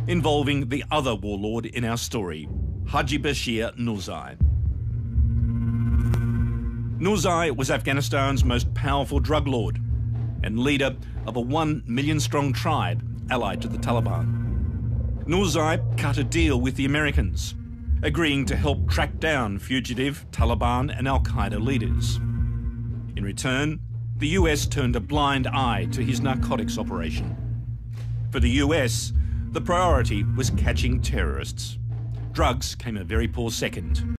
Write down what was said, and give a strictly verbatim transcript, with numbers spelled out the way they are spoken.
involving the other warlord in our story, Haji Bashir Noorzai. Noorzai was Afghanistan's most powerful drug lord and leader of a one million strong tribe allied to the Taliban. Noorzai cut a deal with the Americans, agreeing to help track down fugitive Taliban and Al-Qaeda leaders. In return, the U S turned a blind eye to his narcotics operation. For the U S, the priority was catching terrorists. Drugs came a very poor second.